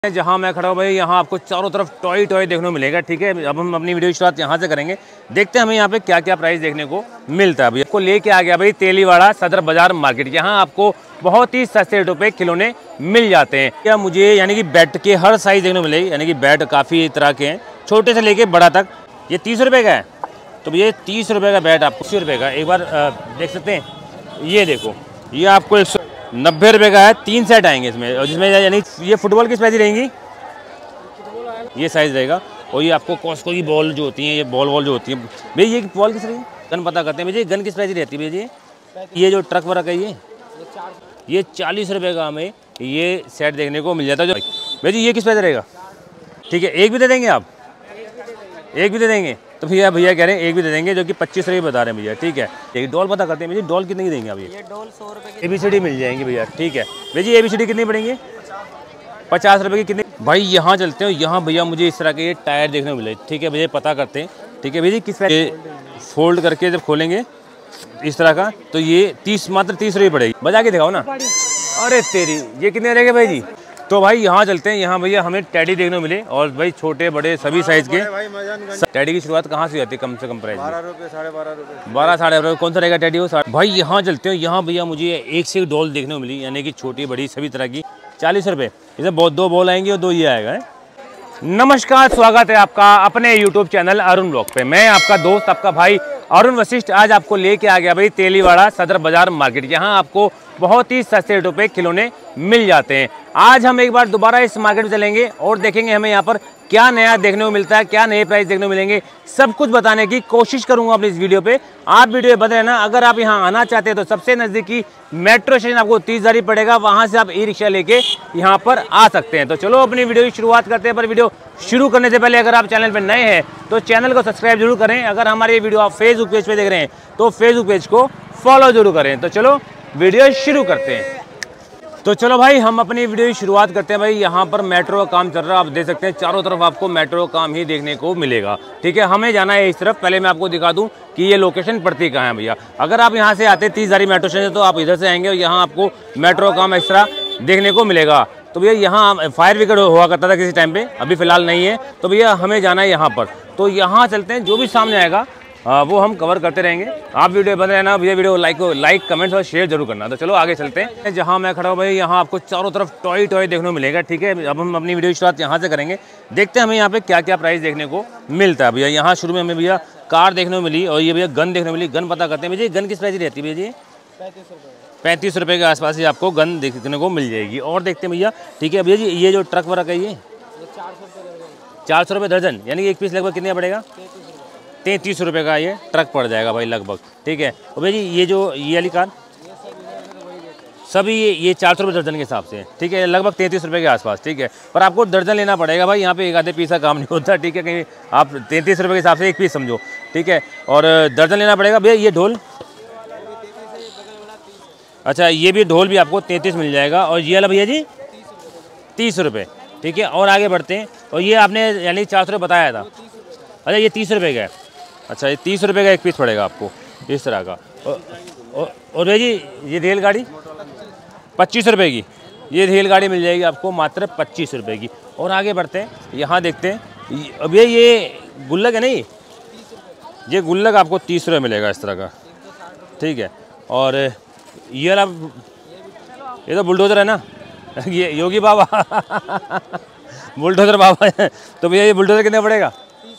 जहाँ मैं खड़ा हूँ भाई, यहाँ आपको चारों तरफ टॉय देखने को मिलेगा। ठीक है, अब हम अपनी वीडियो स्टार्ट यहाँ से करेंगे। देखते हैं हमें यहाँ पे क्या क्या प्राइस देखने को मिलता है। अभी आपको लेके आ गया भाई तेलीवाड़ा सदर बाजार मार्केट। यहाँ आपको बहुत ही सस्ते रेटों पे खिलौने मिल जाते हैं। क्या मुझे यानी कि बैट के हर साइज देखने को मिलेगी, यानी कि बैट काफ़ी तरह के हैं, छोटे से लेके बड़ा तक। ये 30 रुपये का है, तो ये 30 रुपये का बैट आपको 80 रुपये का एक बार देख सकते हैं। ये देखो, ये आपको 190 रुपये का है। 3 सेट आएंगे इसमें, और जिसमें यानी ये फुटबॉल की साइज रहेंगी, ये साइज़ रहेगा। और ये आपको कॉस्को की बॉल जो होती है, ये बॉल जो होती है भैया, ये बॉल किस रहेगी? गन पता करते हैं भैया, गन किस प्राइस रहती है भैया? ये जो ट्रक वर्क है ये 40 रुपये का हमें ये सेट देखने को मिल जाता है। जो भैया जी ये किस प्राइस रहेगा? ठीक है, एक भी दे देंगे आप? एक भी दे देंगे तो भैया कह रहे हैं एक भी दे देंगे, जो कि 25 रुपये बता रहे हैं भैया। ठीक है, एक डॉल पता करते हैं भैया, डॉल कितने की देंगे आप? ये डॉल 100 रुपये की ABCD मिल जाएंगी भैया। ठीक है भैया जी, ABCD कितनी पड़ेंगी? 50 रुपये की कितनी? भाई यहाँ चलते हैं, यहाँ भैया मुझे इस तरह के ये टायर देखने को मिले। ठीक है भैया, पता करते हैं। ठीक है भैया जी, किस फोल्ड करके जब खोलेंगे इस तरह का, तो ये मात्र 30 रुपये पड़ेगी। बजा के दिखाओ ना। अरे तेरी, ये कितने रहेंगे भाई जी? तो भाई यहाँ चलते हैं, यहाँ भैया हमें टैडी देखने को मिले, और भाई छोटे बड़े सभी साइज के। टैडी की शुरुआत कहाँ से आती है? कम से कम प्राइस 12 रुपये, 12.5 रुपये, 12 साढ़े रुपये। कौन सा रहेगा टैडी वो? भाई यहाँ चलते हैं, यहाँ भैया मुझे एक से एक डॉल देखने को मिली, यानी कि छोटी बड़ी सभी तरह की। 40 रुपये, इसमें बहुत 2 बॉल आएंगी और 2 ये आएगा। नमस्कार, स्वागत है आपका अपने YouTube चैनल अरुण ब्लॉग पे। मैं आपका दोस्त, आपका भाई अरुण वशिष्ठ आज आपको लेके आ गया भाई तेलीवाड़ा सदर बाजार मार्केट। यहाँ आपको बहुत ही सस्ते रेटों पे खिलौने मिल जाते हैं। आज हम एक बार दोबारा इस मार्केट में चलेंगे और देखेंगे हमें यहाँ पर क्या नया देखने को मिलता है, क्या नए प्राइस देखने को मिलेंगे, सब कुछ बताने की कोशिश करूंगा अपनी इस वीडियो पे। आप वीडियो बने रहना। अगर आप यहाँ आना चाहते हैं तो सबसे नज़दीकी मेट्रो स्टेशन आपको 30 पड़ेगा, वहाँ से आप ई-रिक्शा लेके यहाँ पर आ सकते हैं। तो चलो अपनी वीडियो की शुरुआत करते हैं। पर वीडियो शुरू करने से पहले अगर आप चैनल पर नए हैं तो चैनल को सब्सक्राइब जरूर करें। अगर हमारी वीडियो आप फेसबुक पेज पे देख रहे हैं तो फेसबुक पेज को फॉलो जरूर करें। तो चलो वीडियो शुरू करते हैं। तो चलो भाई हम अपनी वीडियो की शुरुआत करते हैं। भाई यहाँ पर मेट्रो का काम चल रहा है, आप देख सकते हैं चारों तरफ आपको मेट्रो का काम ही देखने को मिलेगा। ठीक है, हमें जाना है इस तरफ। पहले मैं आपको दिखा दूं कि ये लोकेशन पड़ती कहाँ है भैया। अगर आप यहाँ से आते 30 मेट्रो स्टेशन, तो आप इधर से आएंगे और यहाँ आपको मेट्रो काम इस तरह देखने को मिलेगा। तो भैया यहाँ फायर ब्रिगेड हुआ करता था किसी टाइम पे, अभी फिलहाल नहीं है। तो भैया हमें जाना है यहाँ पर, तो यहाँ चलते हैं। जो भी सामने आएगा वो हम कवर करते रहेंगे। आप वीडियो बन रहना भैया, वीडियो लाइक कमेंट्स और शेयर जरूर करना। तो चलो आगे चलते हैं। जहाँ मैं खड़ा हूँ भाई, यहाँ आपको चारों तरफ टॉय देखने को मिलेगा। ठीक है, अब हम अपनी वीडियो स्टार्ट यहाँ से करेंगे। देखते हैं हमें यहाँ पे क्या क्या प्राइस देखने को मिलता है भैया। यहाँ शुरू में हमें भैया कार देखने को मिली, और ये भैया गन देखने को मिली। गन पता करते हैं भैया, गन किस प्राइस रहती है भैया जी? 35 रुपये के आसपास ही आपको गन देखने को मिल जाएगी। और देखते हैं भैया। ठीक है भैया जी, ये जो ट्रक वर्क है ये 400 रुपये दर्जन, यानी एक पीस लगभग कितना पड़ेगा? 33 रुपये का ये ट्रक पड़ जाएगा भाई लगभग। ठीक है, और भैया जी ये जो ये वाली कार सभी ये 400 रुपये दर्जन के हिसाब से। ठीक है, लगभग 33 रुपये के आसपास। ठीक है, पर आपको दर्जन लेना पड़ेगा भाई, यहाँ पे एक आधे पीस का काम नहीं होता। ठीक है, कहीं आप 33 रुपये के हिसाब से एक पीस समझो। ठीक है, और दर्जन लेना पड़ेगा भैया। ये ढोल, अच्छा ये भी ढोल भी आपको 33 मिल जाएगा। और ये वाला भैया जी 30 रुपये। ठीक है, और आगे बढ़ते हैं। और ये आपने यानी 400 रुपये बताया था, अच्छा ये 30 रुपये का है। अच्छा ये 30 रुपये का एक पीस पड़ेगा आपको इस तरह का। और भैया जी ये रेलगाड़ी 25 रुपये की, ये रेलगाड़ी मिल जाएगी आपको मात्र 25 रुपये की। और आगे बढ़ते हैं, यहाँ देखते हैं। अब ये गुल्लक है नहीं, ये गुल्लक आपको 30 रुपये मिलेगा इस तरह का। ठीक है, और ये वाला ये तो बुलडोजर है ना, ये योगी बाबा बुलडोजर बाबा है। तो भैया ये बुलडोजर कितने पड़ेगा?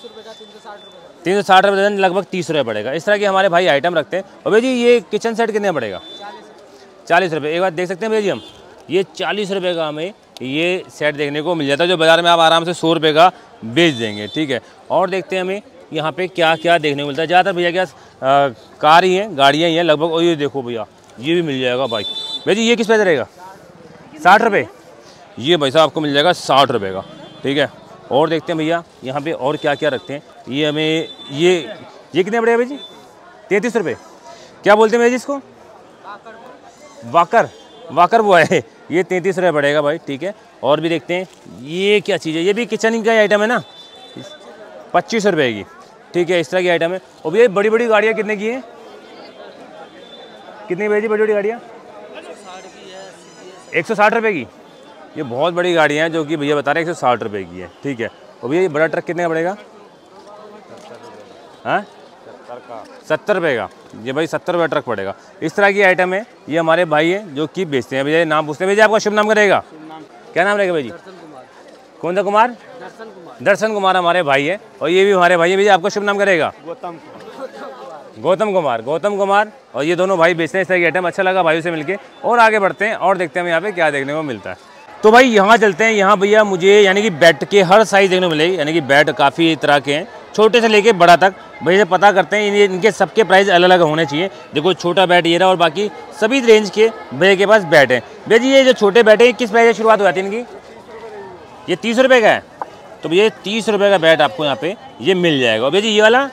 360 रुपये दर्जन, लगभग 30 रुपये पड़ेगा। इस तरह के हमारे भाई आइटम रखते हैं। और भैया जी ये किचन सेट कितने पड़ेगा? 40 रुपये। एक बार देख सकते हैं भैया जी, हम ये 40 रुपये का हमें ये सेट देखने को मिल जाता है, जो बाज़ार में आप आराम से 100 रुपये का बेच देंगे। ठीक है, और देखते हैं हमें यहाँ पे क्या क्या देखने को मिलता है। ज़्यादातर भैया क्या कार ही हैं, गाड़ियाँ ही हैं लगभग। और ये देखो भैया, ये भी मिल जाएगा बाइक। भैया जी ये किस पैसे रहेगा? 60 रुपये। ये भाई साहब आपको मिल जाएगा 60 रुपये का। ठीक है, और देखते हैं भैया यहाँ पे और क्या क्या रखते हैं। ये हमें ये कितने पड़ेगा भैया जी? 33 रुपये। क्या बोलते हैं भैया जी इसको? वाकर वो है, ये 33 रुपये पड़ेगा भाई। ठीक है, और भी देखते हैं ये क्या चीज़ है। ये भी किचन का आइटम है ना, 25 रुपये की। ठीक है, इस तरह की आइटम है। और भैया बड़ी बड़ी गाड़ियाँ कितने की हैं? कितनी भैया जी बड़ी बड़ी गाड़ियाँ? 160 रुपये की। ये बहुत बड़ी गाड़ियाँ हैं जो कि भैया बता रहे हैं 160 रुपये की है, ठीक है। और भैया ये बड़ा ट्रक कितने का पड़ेगा? हाँ 70 रुपये का, ये भाई 70 रुपये ट्रक पड़ेगा। इस तरह की आइटम है, ये हमारे भाई हैं जो कि बेचते हैं। भैया नाम पूछते हैं, भैया आपका शुभ नाम करेगा? क्या नाम रहेगा भाई जी? कौन सा कुमार? दर्शन कुमार हमारे भाई है। और ये भी हमारे भाई है। भैया आपका शुभ नाम करेगा? गौतम कुमार। और ये दोनों भाई बेचते हैं इस तरह की आइटम। अच्छा लगा भाइयों से मिलके। और आगे बढ़ते हैं और देखते हैं यहाँ पे क्या देखने को मिलता है। तो भाई यहाँ चलते हैं। यहाँ भैया मुझे यानी कि बैट के हर साइज़ देखने को मिलेगी, यानी कि बैट काफ़ी तरह के हैं, छोटे से लेके बड़ा तक। भैया से पता करते हैं, इनके सबके प्राइस अलग अलग होने चाहिए। देखो छोटा बैट ये रहा और बाकी सभी रेंज के भैया के पास बैट है। भैया जी ये जो छोटे बैट है किस प्राइस से शुरुआत हो जाती है इनकी? ये 30 रुपये का है। तो भैया 30 रुपये का बैट आपको यहाँ पे ये मिल जाएगा। भैया जी ये वाला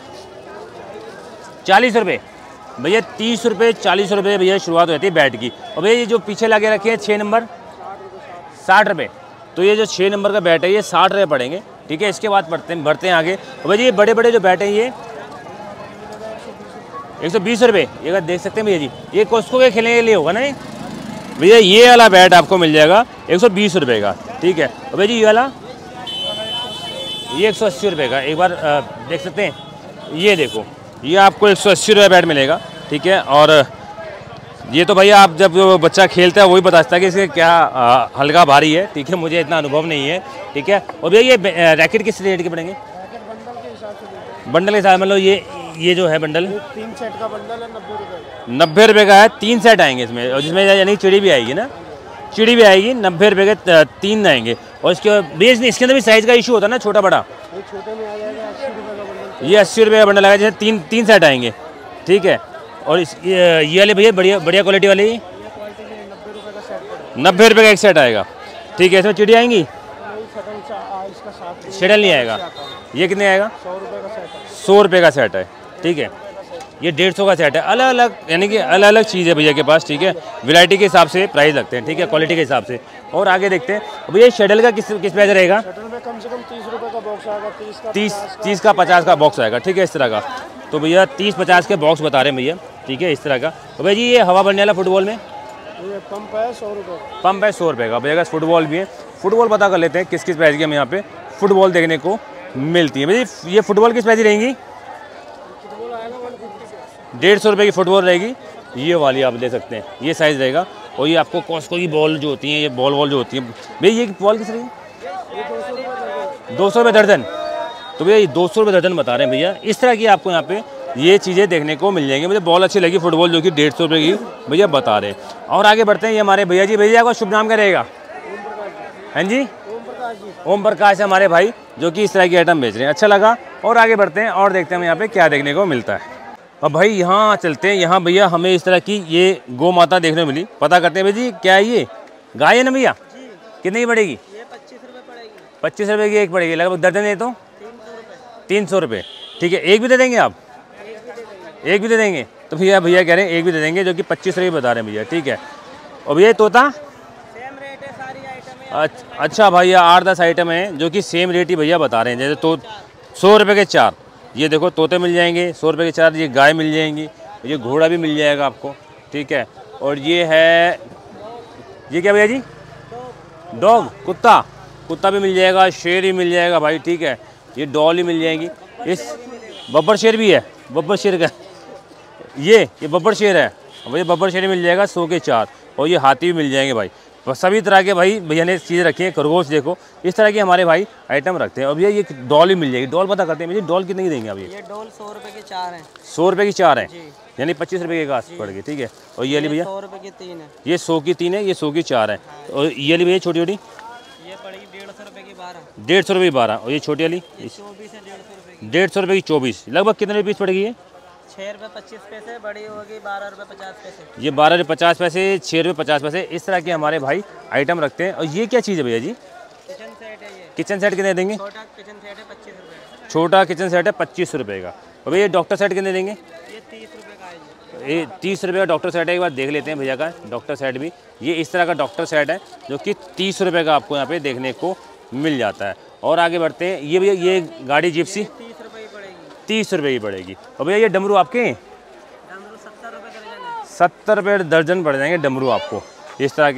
40 रुपये। भैया 30 रुपये 40 रुपये भैया शुरुआत हो जाती है बैट की। और भैया ये जो पीछे लगे रखे हैं 6 नंबर 60 रुपये। तो ये जो 6 नंबर का बैट है ये 60 रुपये पड़ेंगे, ठीक है। इसके बाद बढ़ते हैं आगे। और भैया ये बड़े बड़े जो बैट हैं ये 120 रुपये। ये अगर देख सकते हैं भैया जी, ये कोस्को के खेलने के लिए होगा ना भैया। ये वाला बैट आपको मिल जाएगा 120 रुपये का, ठीक है। और भैया जी ये वाला ये 180 रुपये का। एक बार देख सकते हैं, ये देखो ये आपको 180 रुपये बैट मिलेगा, ठीक है। और ये तो भैया आप जब बच्चा खेलता है वही बता सकता है कि इसके क्या हल्का भारी है, ठीक है। मुझे इतना अनुभव नहीं है, ठीक है। और भैया ये रैकेट किस रेट के पड़ेंगे? बंडल के हिसाब मतलब ये जो है बंडल 3 सेट का बंडल है 90 रुपये। 90 रुपये का है, 3 सेट आएंगे इसमें। और जिसमें यानी चिड़ी भी आएगी ना, चिड़ी भी आएगी। 90 रुपये के 3 आएंगे। और इसके अंदर भी साइज़ का इशू होता है ना, छोटा बड़ा। छोटे में आ जाएगा 80 रुपये का बंडल। ये 80 रुपये का बंडल आएगा, जैसे 3 सेट आएंगे, ठीक है। और ये वाले भैया बढ़िया क्वालिटी वाले 90 रुपये का एक सेट आएगा, ठीक है। इसमें चिड़ी आएंगी, शेडल नहीं आएगा। ये कितने आएगा? 100 रुपये का सेट है, ठीक है। ये 150 का सेट है। अलग अलग यानी कि अलग अलग चीज़ है भैया के पास, ठीक है। वैरायटी के हिसाब से प्राइस लगते हैं, ठीक है, क्वालिटी के हिसाब से। और आगे देखते हैं भैया शेडल का किस प्राइस रहेगा? कम से कम 30 रुपये का बॉक्स आएगा। 30 का 50 का बॉक्स आएगा, ठीक है, इस तरह का। तो भैया 30-50 के बॉक्स बता रहे हैं भैया, ठीक है, इस तरह का। तो भैया जी ये हवा भरने वाला फुटबॉल में ये पंप है 100 रुपये। पंप है 100 रुपये का। भैया का फुटबॉल भी है। फुटबॉल पता कर लेते हैं किस किस प्राइस की हम यहाँ पे फुटबॉल देखने को मिलती है। भैया ये फुटबॉल किस प्राइस की रहेंगी? 150 रुपये की फुटबॉल रहेगी। ये वाली आप ले सकते हैं, ये साइज़ रहेगा। और ये आपको कॉस्को की बॉल जो होती हैं, ये बॉल जो होती है भैया, ये बॉल किस रहेगी? 200 रुपये दर्जन। तो भैया ये 200 रुपये दर्जन बता रहे हैं भैया। इस तरह की आपको यहाँ पे ये चीज़ें देखने को मिल जाएंगी। मुझे बॉल अच्छी लगी फुटबॉल जो कि 150 रुपये की भैया बता रहे हैं। और आगे बढ़ते हैं। ये हमारे भैया जी, भैया का शुभ नाम क्या रहेगा? हाँ जी, ओम प्रकाश है हमारे भाई जो कि इस तरह की आइटम बेच रहे हैं। अच्छा लगा। और आगे बढ़ते हैं और देखते हैं यहाँ पे क्या देखने को मिलता है। अब भाई यहाँ चलते हैं। यहाँ भैया हमें इस तरह की ये गौ माता देखने को मिली। पता करते हैं भैया जी क्या है ये? गाय है ना भैया? कितने की पड़ेगी? ये 25 रुपये पड़ेगी। 25 रुपये की एक पड़ेगी। लगभग दर्जन है तो 300 रुपये, ठीक है। एक भी दे देंगे आप? एक भी दे देंगे। तो भैया कह रहे हैं एक भी दे देंगे, जो कि 25 रुपये बता रहे हैं भैया, ठीक है। और भैया तोता सेम रेट है, सारी आइटम। अच्छा भैया 8-10 आइटम है जो कि सेम रेट ही भैया बता रहे हैं। जैसे तो 100 रुपये के 4, ये देखो तोते मिल जाएंगे 100 रुपये के 4। ये गाय मिल जाएंगी, ये घोड़ा भी मिल जाएगा आपको, ठीक है। और ये है, ये क्या भैया जी? डॉग, कुत्ता भी मिल जाएगा, शेर ही मिल जाएगा भाई, ठीक है। ये डॉल ही मिल जाएंगी। इस बब्बर शेर भी है, बब्बर शेर का ये बब्बर शेर है भैया, बब्बर शेर मिल जाएगा 100 के 4। और ये हाथी भी मिल जाएंगे भाई। सभी तरह के भाई भैया ने चीज़ें रखी है। खरगोश देखो, इस तरह के हमारे भाई आइटम रखते हैं। और भैया ये डॉल भी मिल जाएगी। डॉल पता करते हैं भैया, डॉल कितने की देंगे आप? ये डॉल 100 रुपये के 4 हैं। 100 रुपये की 4 है, यानी 25 रुपये के आस पड़ गई, ठीक है। और ये वाली भैया 100 रुपये की 3 है। ये 100 की 3 है, ये 100 की 4 है। और ये वाली भैया छोटी छोटी ये पड़ेगी 150 रुपये की 12। 150 रुपये की 12। और ये छोटी वाली 24 है 150 रुपये की। 150 रुपये की 24। लगभग कितने रुपये पीस पड़ेगी ये? 6 रुपये 25 पैसे। बड़ी होगी 12 रुपये 50 पैसे। ये 12 रुपये 50 पैसे, 6 रुपये 50 पैसे, इस तरह के हमारे भाई आइटम रखते हैं। और ये क्या चीज़ है भैया जी? किचन सेट है ये। किचन सेट कितने देंगे? छोटा किचन सेट है 25 रुपये। छोटा किचन सेट है 25 रुपये का। और भैया डॉक्टर सेट कितने देंगे? ये 30 रुपये का है। ये 30 रुपये का डॉक्टर सेट है। एक बार देख लेते हैं भैया का डॉक्टर सेट भी। ये इस तरह का डॉक्टर सेट है जो कि 30 रुपये का आपको यहाँ पे देखने को मिल जाता है। और आगे बढ़ते हैं। ये भैया ये गाड़ी जिप्सी 30 रुपये की पड़ेगी। 30 रुपये की पड़ेगी। और भैया ये डमरू आपके 70 रुपये दर्जन है। 70 रुपये दर्जन पड़ जाएंगे डमरू आपको, इस तरह के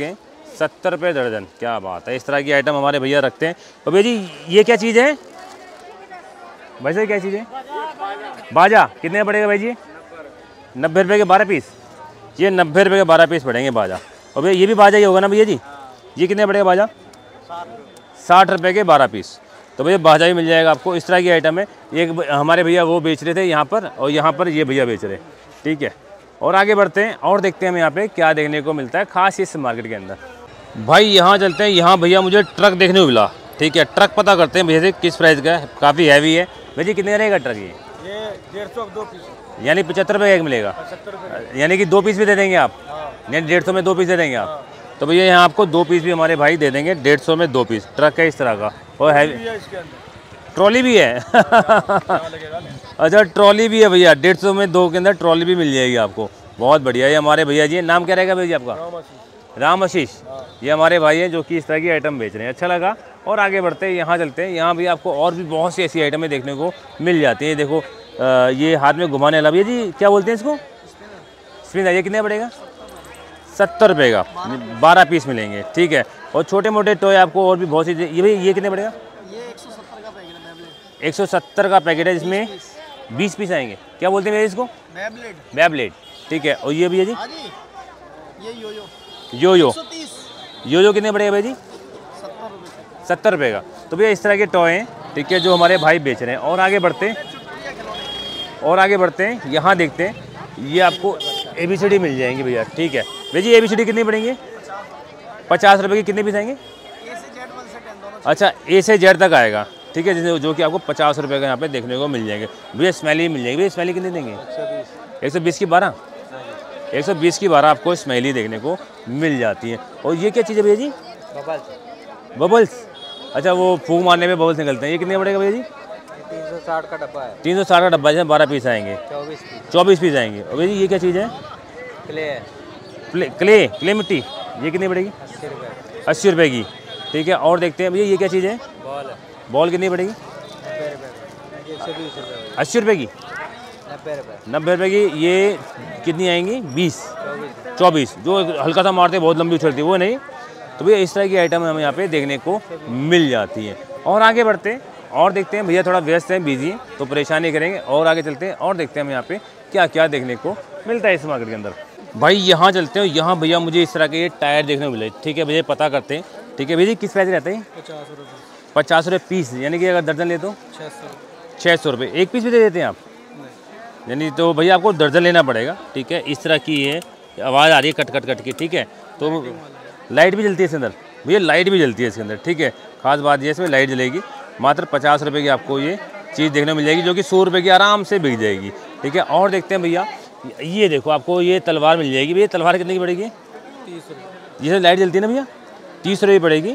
70 रुपये दर्जन, क्या बात है। इस तरह की आइटम हमारे भैया रखते हैं। तो भैया जी ये क्या चीज़ है भाई साहब, क्या चीज़ है? बाजा कितने का पड़ेगा भाई जी? 90 रुपये के 12 पीस। ये 90 रुपये के 12 पीस पड़ेंगे बाजा। और भैया ये भी बाजा ही होगा ना भैया जी? ये कितने पड़ेगा बाजा? 60 रुपये के 12 पीस। तो भैया बाजा भी मिल जाएगा आपको। इस तरह की आइटम है। एक हमारे भैया वो बेच रहे थे यहाँ पर, और यहाँ पर ये भैया बेच रहे, ठीक है। और आगे बढ़ते हैं और देखते हैं हमें यहाँ पे क्या देखने को मिलता है खास इस मार्केट के अंदर। भाई यहाँ चलते हैं। यहाँ भैया मुझे ट्रक देखने को मिला, ठीक है। ट्रक पता करते हैं भैया से किस प्राइस का है। काफ़ी हैवी है भैया जी। कितने रहेगा ट्रक ये? 150 2 पीस, यानी 75 रुपये एक मिलेगा, 70 रुपये। यानी कि 2 पीस भी दे देंगे आप? यानी 150 में 2 पीस दे देंगे आप? तो भैया यहाँ आपको 2 पीस भी हमारे भाई दे देंगे, 150 में 2 पीस। ट्रक है इस तरह का, और हैवी ट्रॉली भी है। अच्छा ट्रॉली भी है भैया, 150 में 2 के अंदर ट्रॉली भी मिल जाएगी आपको। बहुत बढ़िया। ये हमारे भैया जी, नाम क्या रहेगा भैया जी आपका? राम आशीष। ये हमारे भाई हैं जो कि इस तरह की आइटम बेच रहे हैं। अच्छा लगा। और आगे बढ़ते हैं, यहाँ चलते हैं। यहाँ भी आपको और भी बहुत सी ऐसी आइटमें देखने को मिल जाती हैं। देखो ये हाथ में घुमाने वाला भैया जी क्या बोलते हैं इसको? स्पिन। ये कितने पड़ेगा? 70 रुपये का 12 पीस मिलेंगे, ठीक है। और छोटे मोटे टॉय आपको और भी बहुत सी। ये भाई ये कितने पड़ेगा? ये 170 का पैकेट है। 170 का पैकेट है, जिसमें 20 पीस आएंगे। क्या बोलते हैं भैया इसको? बैबलेट, ठीक है। और ये भैया जी ये यो यो कितने पड़ेगा भैया जी? 70 रुपये का। तो भैया इस तरह के टॉय हैं, ठीक है, जो हमारे भाई बेच रहे हैं। और आगे बढ़ते हैं, यहाँ देखते हैं। ये आपको ABCD मिल जाएंगे भैया, ठीक है। भैया जी ABCD कितनी पड़ेंगे? 50 रुपये की। कितने पीस आएंगे? अच्छा A से Z तक आएगा, ठीक है, जो कि आपको 50 रुपये का यहाँ पे देखने को मिल जाएंगे। भैया स्मेली मिल जाएगी। भैया स्मेली कितने देंगे? 120 की 12। 120 की 12 आपको स्मेली देखने को मिल जाती है। और ये क्या चीज़ है भैया जी? बबल्स। अच्छा वो फूंक मारने में बबल्स निकलते हैं। ये कितने पड़ेगा भैया जी? 360 का डब्बा है। 360 का डब्बा है, 12 पीस आएंगे, 24 पीस आएंगे। और भैया जी ये क्या चीज़ है? क्ले मिट्टी। ये कितनी पड़ेगी? 80 रुपये की, ठीक है। और देखते हैं भैया ये क्या चीज़ है? बॉल कितनी पड़ेगी? 80 रुपये की, 90 रुपये की। ये कितनी आएंगी? 24। जो हल्का सा मारते बहुत लंबी उछलती है वो नहीं। तो भैया इस तरह की आइटम हमें यहाँ पे देखने को मिल जाती है। और आगे बढ़ते हैं और देखते हैं। भैया थोड़ा व्यस्त हैं, बिजी हैं, तो परेशानी करेंगे। और आगे चलते हैं और देखते हैं हमें यहाँ पे क्या क्या देखने को मिलता है इस मार्केट के अंदर। भाई यहाँ चलते हैं। यहाँ भैया मुझे इस तरह के ये टायर देखने को मिले, ठीक है। भैया पता करते हैं, ठीक है। भैया जी किस प्राइस रहते हैं? 50 रुपये पीस, यानी कि अगर दर्जन ले तो 600 रुपये। एक पीस भी दे देते हैं आप? यानी तो भैया आपको दर्जन लेना पड़ेगा, ठीक है। इस तरह की ये आवाज़ आ रही है कट कट की, ठीक है। तो लाइट भी जलती है इसके अंदर भैया, लाइट भी जलती है इसके अंदर, ठीक है। खास बात ये इसमें लाइट जलेगी। मात्र 50 रुपये की आपको ये चीज़ देखने को मिल जाएगी, जो कि 100 रुपये की आराम से बिक जाएगी, ठीक है। और देखते हैं भैया, ये देखो आपको ये तलवार मिल जाएगी। भैया तलवार कितने की पड़ेगी? 30 रुपये। ये लाइट जलती है ना भैया, 30 रुपये पड़ेगी।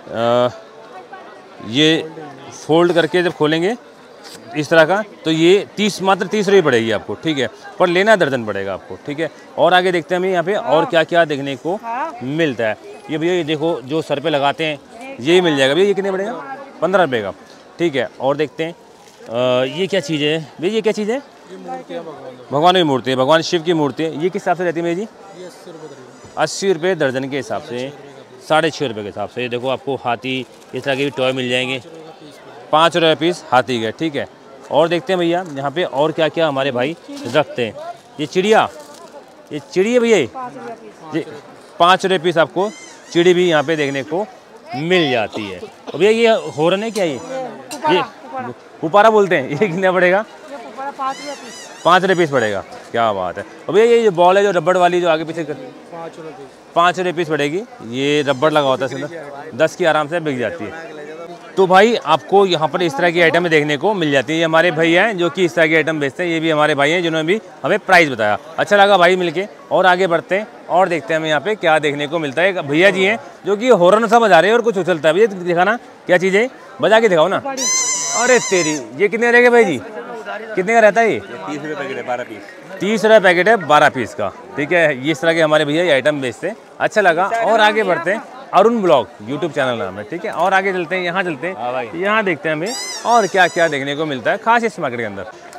ये फोल्ड करके जब खोलेंगे इस तरह का, तो ये मात्र 30 रुपये पड़ेगी आपको, ठीक है। पर लेना दर्जन पड़ेगा आपको, ठीक है। और आगे देखते हैं हमें यहाँ पे और क्या क्या देखने को मिलता है। ये भैया ये देखो जो सर पे लगाते हैं ये मिल जाएगा भैया। ये कितने पड़ेगा? 15 रुपये का, ठीक है। और देखते हैं ये क्या चीज़ है भैया? ये क्या चीज़ है? भगवान की मूर्ति है, भगवान शिव की मूर्ति है। ये किस हिसाब से रहती है भैया जी? 80 रुपये दर्जन के हिसाब से, 6.5 रुपये के हिसाब से। ये देखो आपको हाथी इस तरह के भी टॉय मिल जाएंगे, 5 रुपये पीस हाथी के, ठीक है। और देखते हैं भैया यहाँ पे और क्या क्या हमारे भाई रखते हैं। ये चिड़िया भैया ये 5 रुपये पीस आपको चिड़ी भी यहाँ पे देखने को मिल जाती है। तो भैया ये हॉर्न है क्या? ये पुपारा बोलते हैं। ये कितना पड़ेगा? 5 रुपये पीस पड़ेगा, क्या बात है। और भैया ये जो बॉल है जो रबड़ वाली जो आगे पीछे 5 रुपये पीस पड़ेगी। ये रबड़ लगा होता है इसमें, 10 की आराम से बिक जाती है। तो भाई आपको यहाँ पर इस तरह की आइटम देखने को मिल जाती है। ये हमारे भैया हैं जो कि इस तरह की आइटम बेचते हैं। ये भी हमारे भाई हैं जिन्होंने भी हमें प्राइस बताया। अच्छा लगा भाई मिलके। और आगे बढ़ते हैं और देखते हैं हमें यहाँ पे क्या देखने को मिलता है। भैया जी हैं जो कि हॉर्न सा बजा रहे हैं और कुछ उछलता है। भैया दिखाना क्या चीज़ है, बजा के दिखाओ ना। अरे तेरी, ये कितने रहेगा भाई जी? कितने का रहता है ये? 30 रुपये पैकेट है, 12 पीस। 30 रुपये पैकेट है, 12 पीस का, ठीक है। ये इस तरह के हमारे भैया ये आइटम बेचते हैं। अच्छा लगा। और आगे बढ़ते हैं। अरुण ब्लॉग यूट्यूब चैनल नाम है, ठीक है। और आगे चलते हैं, यहाँ चलते हैं, यहाँ देखते हैं हमें और क्या क्या देखने को मिलता है खास इस मार्केट के अंदर।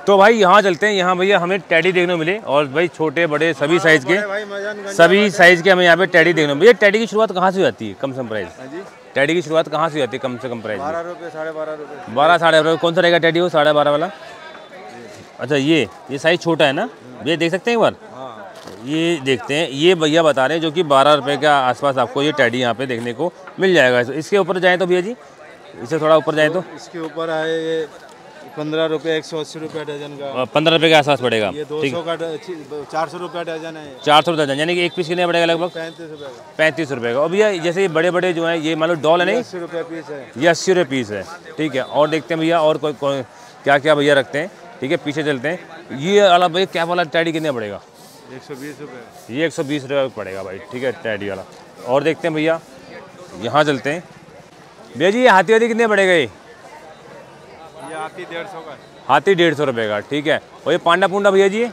तो भाई यहाँ चलते हैं, यहाँ भैया हमें टैडी देखने को मिले और भाई छोटे बड़े सभी साइज़ के, हमें यहाँ पे टैडी देखने को। भैया टैडी की शुरुआत कहाँ से जाती है कम से कम प्राइस? टैडी की शुरुआत कहाँ से जाती है कम से कम प्राइस? 12 रुपये, 12.5 रुपये। 12 साढ़े 12। कौन सा रहेगा टैडी वो 12.5 वाला? अच्छा ये साइज़ छोटा है ना भैया, देख सकते हैं एक बार? ये देखते हैं, ये भैया बता रहे हैं जो कि 12 रुपये के आसपास आपको ये टैडी यहाँ पे देखने को मिल जाएगा। इसके ऊपर जाए तो भैया जी, इससे थोड़ा ऊपर जाए तो इसके ऊपर आए ये 15 रुपये, 180 रुपये डजन का। 15 रुपये के आसपास पड़ेगा। ये 200 का 400 रुपये डजन है। 400 रुपये डजन, यानी कि एक पीस कितने पड़ेगा लगभग? 35 रुपये का। 35 रुपये का। और भैया जैसे ये बड़े बड़े जो हैं ये मान लो डॉल है नहीं, 80 रुपये पीस है। ये 80 रुपये पीस है, ठीक है। और देखते हैं भैया और कोई क्या क्या भैया रखते हैं, ठीक है। पीछे चलते हैं। ये वाला भैया क्या वाला टैडी कितने पड़ेगा? 120 रुपये। ये 120 रुपये पड़ेगा भाई, ठीक है टैडी वाला। और देखते हैं भैया, यहाँ चलते हैं भैया जी। ये हाथी वाथी कितने पड़ेगा? ये हाथी 150 का। हाथी 150 रुपये का, ठीक है। और ये पांडा पुंडा भैया जी?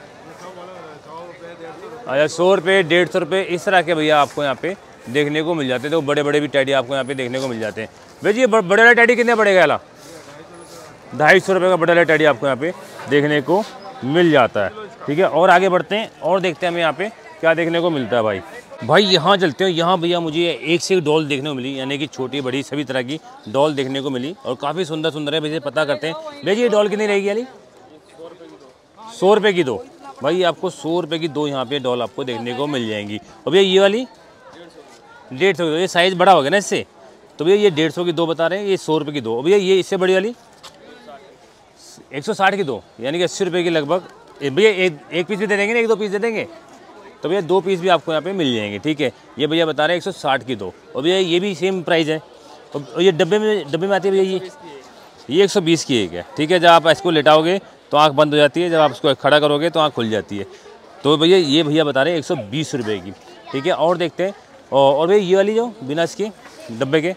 अच्छा 100 रुपये, 150 रुपये, इस तरह के भैया आपको यहाँ पे देखने को मिल जाते हैं। तो बड़े बड़े भी टैडी आपको यहाँ पे देखने को मिल जाते हैं। भैया जी ये बड़े वाला टैडी कितने पड़ेगा? वाला 250 रुपये का बड़ा वाला टैडी आपको यहाँ पे देखने को मिल जाता है, ठीक है। और आगे बढ़ते हैं और देखते हैं हमें यहाँ पे क्या देखने को मिलता है भाई। यहाँ चलते हैं। यहाँ भैया मुझे एक से एक डॉल देखने को मिली, यानी कि छोटी बड़ी सभी तरह की डॉल देखने को मिली और काफ़ी सुंदर सुंदर है। भैया पता करते हैं भैया जी ये डॉल कितनी रहेगी? यानी 100 रुपये की 2 भाई, आपको 100 रुपये की 2 यहाँ पे डॉल आपको देखने को मिल जाएंगी। और भैया ये वाली 150 की 2, ये साइज़ बड़ा हो गया ना इससे, तो भैया ये 150 की 2 बता रहे हैं, ये 100 रुपये की 2। भैया ये इससे बड़ी वाली 160 की 2, यानी कि 80 रुपये की लगभग। भैया एक पीस भी दे देंगे ना, 1-2 पीस दे देंगे? तो भैया 2 पीस भी आपको यहाँ पे मिल जाएंगे, ठीक है। ये भैया बता रहे हैं 160 की 2। और भैया ये भी सेम प्राइस है। और ये डब्बे में आती है भैया ये 120 की एक है, ठीक है। जब आप इसको लेटाओगे तो आँख बंद हो जाती है, जब आप इसको खड़ा करोगे तो आँख खुल जाती है। तो भैया ये भैया बता रहे हैं 120 रुपये की, ठीक है। और देखते हैं। और भैया ये वाली जो बिना इसकी डब्बे के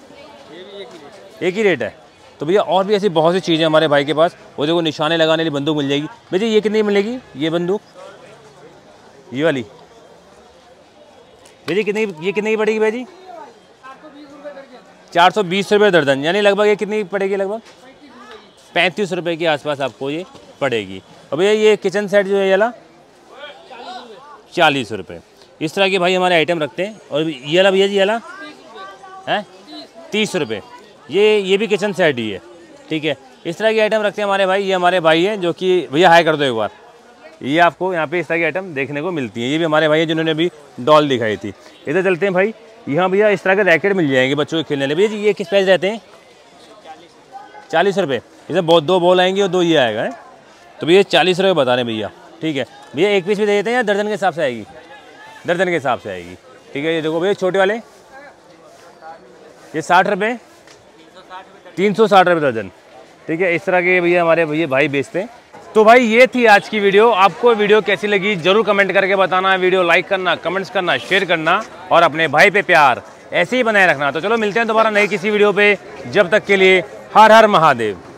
एक ही रेट है। तो भैया और भी ऐसी बहुत सी चीज़ें हमारे भाई के पास। वो देखो निशाने लगाने वाली बंदूक मिल जाएगी। भैया ये कितनी मिलेगी ये बंदूक? ये वाली भैया कितनी, ये कितनी की पड़ेगी भैया जी? 420 रुपये दर्जन, यानी लगभग ये कितनी पड़ेगी? लगभग 35 रुपये के आसपास आपको ये पड़ेगी। और भैया ये किचन सेट जो है ये वाला 40 रुपये। इस तरह के भाई हमारे आइटम रखते हैं। और ये वाला भैया जी ये वाला है 30 रुपये। ये भी किचन सेट ही है, ठीक है। इस तरह के आइटम रखते हैं हमारे भाई। ये हमारे भाई हैं जो कि भैया हाई कर दो एक बार। ये आपको यहाँ पे इस तरह की आइटम देखने को मिलती है। ये भी हमारे भाई हैं जिन्होंने अभी डॉल दिखाई थी। इधर चलते हैं भाई। यहाँ भैया इस तरह के रैकेट मिल जाएंगे बच्चों के खेलने वाले। भैया जी ये किस प्राइस रहते हैं? 40 रुपये। इसमें बहुत 2 बॉल आएंगी और 2 ये आएगा है। तो भैया 40 रुपये बता रहे हैं भैया, ठीक है। भैया एक पीस भी दे देते हैं या दर्जन के हिसाब से आएगी? दर्जन के हिसाब से आएगी, ठीक है। ये देखो भैया छोटे वाले ये 60 रुपये, 360 रुपये दर्जन, ठीक है। इस तरह के भैया हमारे भैया भाई बेचते हैं। तो भाई ये थी आज की वीडियो। आपको वीडियो कैसी लगी जरूर कमेंट करके बताना। वीडियो लाइक करना, कमेंट्स करना, शेयर करना और अपने भाई पे प्यार ऐसे ही बनाए रखना। तो चलो मिलते हैं दोबारा नई किसी वीडियो पे। जब तक के लिए हर हर महादेव।